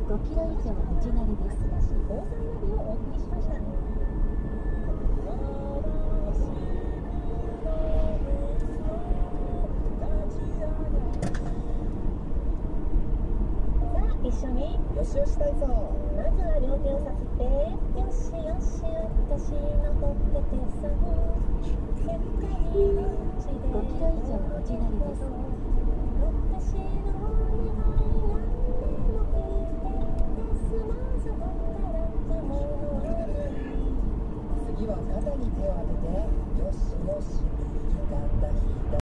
5キロ以上内なりです。 防災ナビをお送りしました。一緒によしよし体操。 まずは両手をさすって、よしよし私のほっぺてさ世界に 5キロ以上内なりです。 私の願い何でも聞いてですまずほったらかものはない次は肩に手を当てて、よしよし。